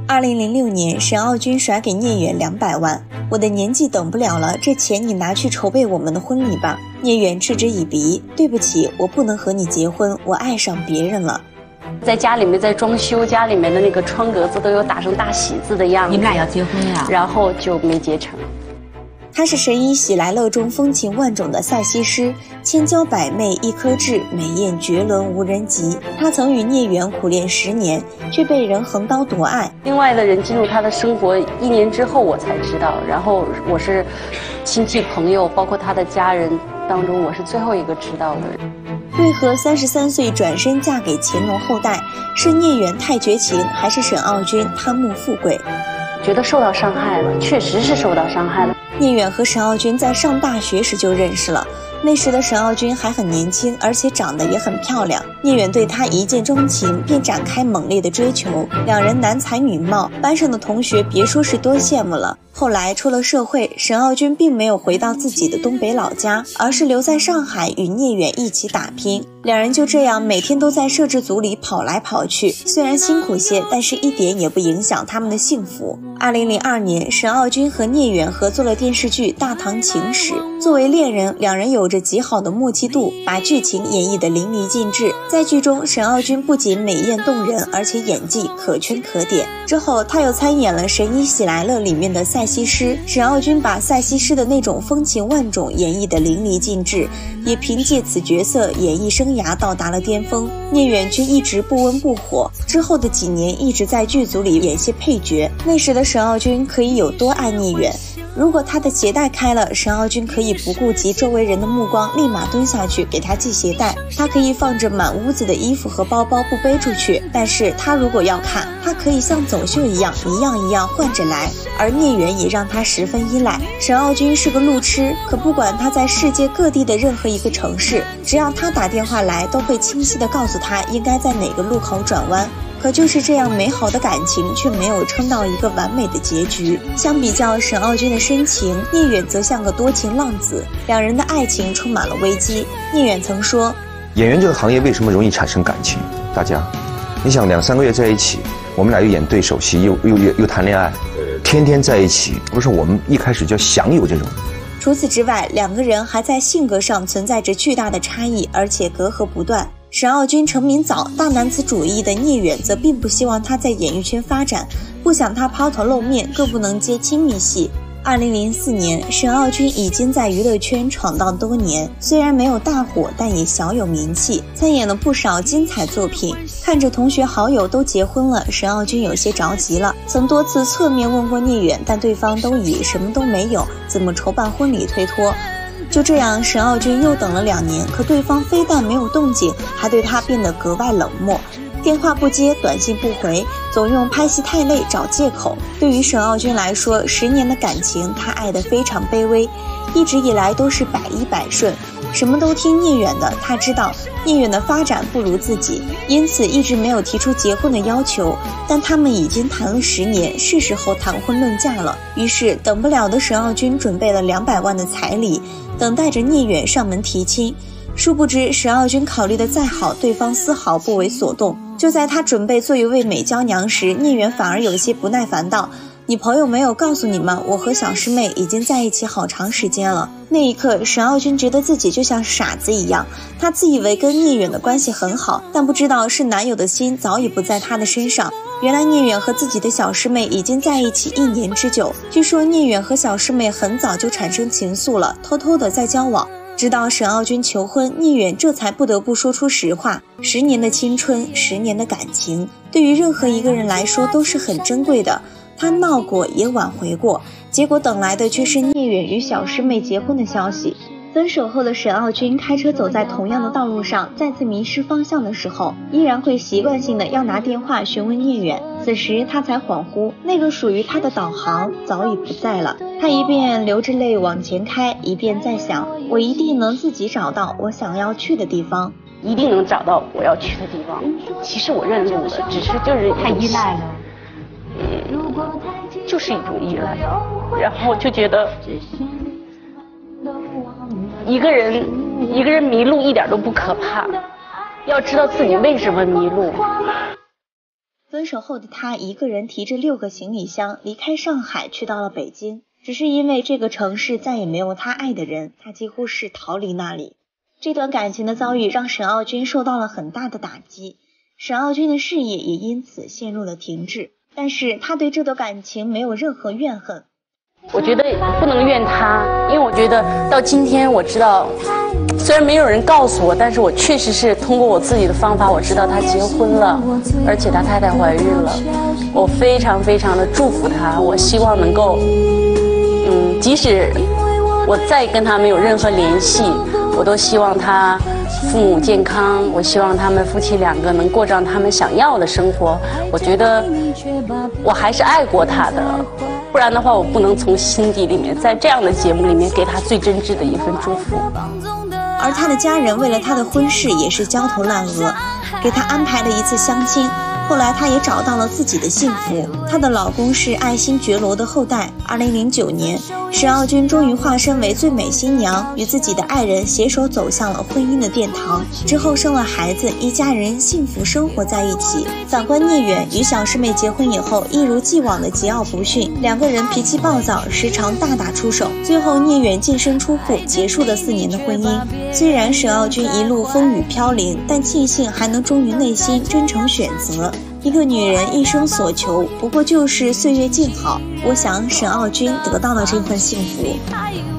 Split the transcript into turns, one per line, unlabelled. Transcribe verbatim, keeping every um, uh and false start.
二零零六年，沈傲君甩给聂远两百万，我的年纪等不了了，这钱你拿去筹备我们的婚礼吧。聂远嗤之以鼻，对不起，我不能和你结婚，我爱上别人了。
在家里面在装修，家里面的那个窗格子都有打成大喜字的样子。
你们俩要结婚呀？
然后就没结成。
他是神医喜来乐中风情万种的赛西施，千娇百媚一颗痣，美艳绝伦无人及。他曾与聂远苦恋十年，却被人横刀夺爱。
另外的人进入他的生活一年之后我才知道，然后我是亲戚朋友包括他的家人当中我是最后一个知道的人。
为何三十三岁转身嫁给乾隆后代？是聂远太绝情，还是沈傲君贪慕富贵？
觉得受到伤害了，确实是受到伤害了。
聂远和沈傲君在上大学时就认识了，那时的沈傲君还很年轻，而且长得也很漂亮。聂远对她一见钟情，便展开猛烈的追求，两人男才女貌，班上的同学别说是多羡慕了。后来出了社会，沈傲君并没有回到自己的东北老家，而是留在上海与聂远一起打拼。两人就这样每天都在摄制组里跑来跑去，虽然辛苦些，但是一点也不影响他们的幸福。二零零二年，沈傲君和聂远合作了电视剧《大唐情史》，作为恋人，两人有着极好的默契度，把剧情演绎得淋漓尽致。在剧中，沈傲君不仅美艳动人，而且演技可圈可点。之后，他又参演了《神医喜来乐》里面的赛西施，沈傲君把赛西施的那种风情万种演绎得淋漓尽致，也凭借此角色演艺生涯到达了巅峰。聂远却一直不温不火，之后的几年一直在剧组里演些配角。那时的沈傲君可以有多爱聂远？如果他的鞋带开了，沈傲君可以不顾及周围人的目光，立马蹲下去给他系鞋带。他可以放着满屋子的衣服和包包不背出去，但是他如果要看，他可以像走秀一样一样一样换着来。而聂远也让他十分依赖。沈傲君是个路痴，可不管他在世界各地的任何一个城市，只要他打电话来，都会清晰地告诉他应该在哪个路口转弯。可就是这样美好的感情却没有撑到一个完美的结局。相比较沈傲君的深情，聂远则像个多情浪子，两人的爱情充满了危机。聂远曾说，
演员这个行业为什么容易产生感情？大家你想两三个月在一起，我们俩又演对手戏，又又又又谈恋爱，天天在一起，不是我们一开始就享有这种。
除此之外，两个人还在性格上存在着巨大的差异，而且隔阂不断。沈傲君成名早，大男子主义的聂远则并不希望他在演艺圈发展，不想他抛头露面，更不能接亲密戏。二零零四年，沈傲君已经在娱乐圈闯荡多年，虽然没有大火，但也小有名气，参演了不少精彩作品。看着同学好友都结婚了，沈傲君有些着急了，曾多次侧面问过聂远，但对方都以什么都没有，怎么筹办婚礼推脱。就这样，沈傲君又等了两年，可对方非但没有动静，还对他变得格外冷漠，电话不接，短信不回，总用拍戏太累找借口。对于沈傲君来说，十年的感情他爱得非常卑微，一直以来都是百依百顺，什么都听聂远的。他知道聂远的发展不如自己，因此一直没有提出结婚的要求。但他们已经谈了十年，是时候谈婚论嫁了。于是等不了的沈傲君准备了两百万的彩礼，等待着聂远上门提亲。殊不知沈傲君考虑的再好，对方丝毫不为所动。就在他准备做一位美娇娘时，聂远反而有些不耐烦道，你朋友没有告诉你吗？我和小师妹已经在一起好长时间了。那一刻，沈傲君觉得自己就像傻子一样，他自以为跟聂远的关系很好，但不知道是男友的心早已不在他的身上。原来聂远和自己的小师妹已经在一起一年之久，据说聂远和小师妹很早就产生情愫了，偷偷的在交往。直到沈傲君求婚，聂远这才不得不说出实话。十年的青春，十年的感情，对于任何一个人来说都是很珍贵的。他闹过，也挽回过，结果等来的却是聂远与小师妹结婚的消息。分手后的沈傲君开车走在同样的道路上，再次迷失方向的时候，依然会习惯性的要拿电话询问聂远。此时他才恍惚，那个属于他的导航早已不在了。他一边流着泪往前开，一边在想，我一定能自己找到我想要去的地方，
一定能找到我要去的地方。其实我认路了，只是就是
太依赖了，
就是一种依赖。然后就觉得一个人一个人迷路一点都不可怕，要知道自己为什么迷路。
分手后的他一个人提着六个行李箱离开上海，去到了北京。只是因为这个城市再也没有他爱的人，他几乎是逃离那里。这段感情的遭遇让沈傲君受到了很大的打击，沈傲君的事业也因此陷入了停滞。但是他对这段感情没有任何怨恨。
我觉得不能怨他，因为我觉得到今天我知道，虽然没有人告诉我，但是我确实是通过我自己的方法，我知道他结婚了，而且他太太怀孕了。我非常非常的祝福他，我希望能够，嗯，即使我再跟他没有任何联系，我都希望他父母健康，我希望他们夫妻两个能过上他们想要的生活。我觉得我还是爱过他的，不然的话我不能从心底里面在这样的节目里面给他最真挚的一份祝福。
而他的家人为了他的婚事也是焦头烂额，给他安排了一次相亲。后来她也找到了自己的幸福，她的老公是爱新觉罗的后代。二零零九年，沈傲君终于化身为最美新娘，与自己的爱人携手走向了婚姻的殿堂。之后生了孩子，一家人幸福生活在一起。反观聂远，与小师妹结婚以后，一如既往的桀骜不驯，两个人脾气暴躁，时常大打出手。最后聂远净身出户，结束了四年的婚姻。虽然沈傲君一路风雨飘零，但庆幸还能忠于内心，真诚选择。一个女人一生所求不过就是岁月静好，我想沈傲君得到了这份幸福。